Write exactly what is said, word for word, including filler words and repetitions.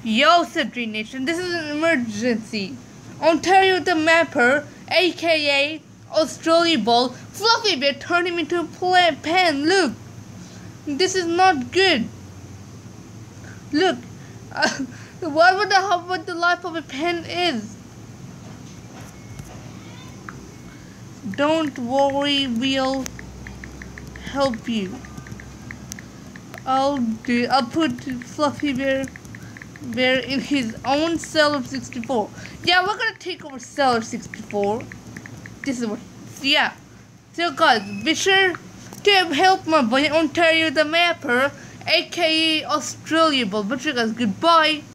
Yo, SajidNation, this is an emergency. Ontario the Mapper, A K A Australia Ball, Fluffy Bear turned him into a plant pen. Look, this is not good. Look, uh, what would the what the life of a pen is? Don't worry, we'll help you. I'll do. I'll put Fluffy Bear. Bear in his own cell of sixty-four. Yeah, we're gonna take over cell of sixty-four. This is what. Yeah. So guys, be sure to help my boy Ontario the Mapper, A K A Australia Ball. But you guys, goodbye.